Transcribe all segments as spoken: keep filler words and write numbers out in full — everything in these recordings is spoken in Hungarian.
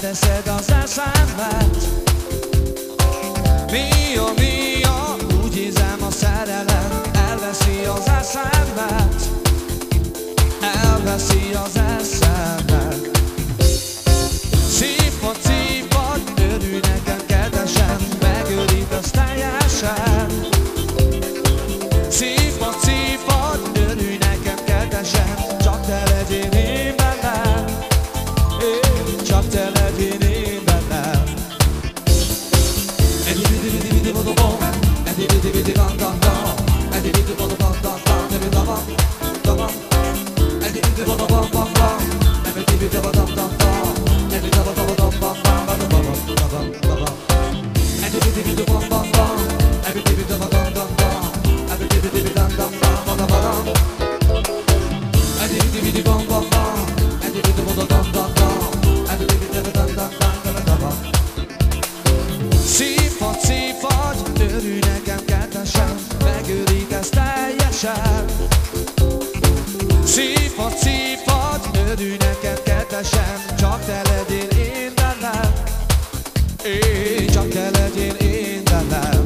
beteszed az eszemet. Mia, mia, úgy hiszem a szerelem elveszi az eszemet, elveszi az eszemet. Szívhat, szívhat, örülj nekem kedvesen, megőrítasz teljesen. Szívhat, szívhat, örülj nekem kedvesen, csak te legyél én bennem, csak te legyél én bennem. Edi vidi vidi vidi vodo bom, edi vidi vidi dan dan dan, edi vidi vodo dan dan dan, edi da bam da bam, edi vidi vodo bam bam bam, edi vidi vodo dan dan dan, edi da vodo dan bam bam bam bam da bam da bam, edi vidi vidi bam bam bam, edi vidi vodo dan dan dan, edi vidi vidi dan dan bam da bam, edi vidi vidi bam bam bam, edi vidi vodo dan dan dan, edi vidi vidi dan dan dan da bam. Szívhat, szívhat, örülj nekem kedvesen, megőrítesz teljesen. Szívhat, szívhat, örülj nekem kedvesen, csak te legyél én bennem, én csak te legyél én bennem.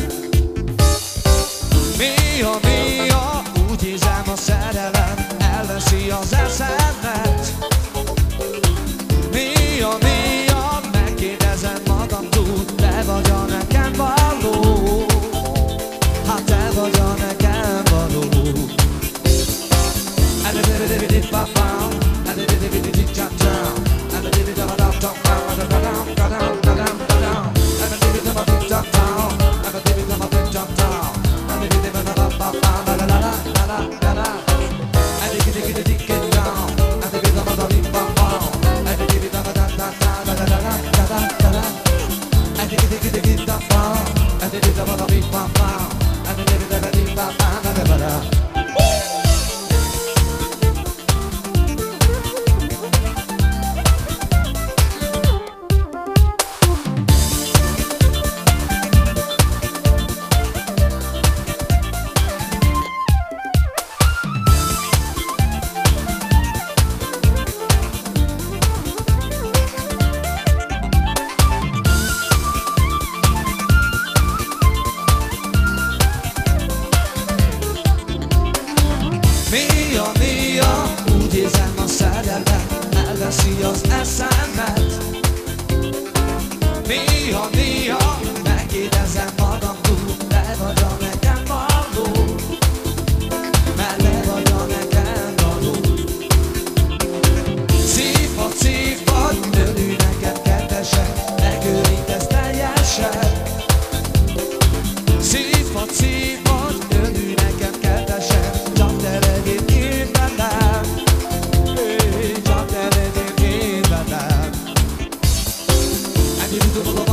Mia, mia, úgy hiszem a szerelem elveszi az eszemet. Mia, mia, megkérdezem magamtól, te vagy a nekem való, hát te vagy a nekem való. Mia, mia, úgy érzem a szerelem elveszi az eszemet. Mia, mia, megkérdezem magamtól, te vagy a nekem való, mert te vagy a nekem való. Szívhat, szívhat, örülj nekem kedvesen, megőrítesz teljesen. Szívhat, szívhat, örülj nekem kedvesen, csak te legyél én bennem, csak te legyél én bennem. And you do the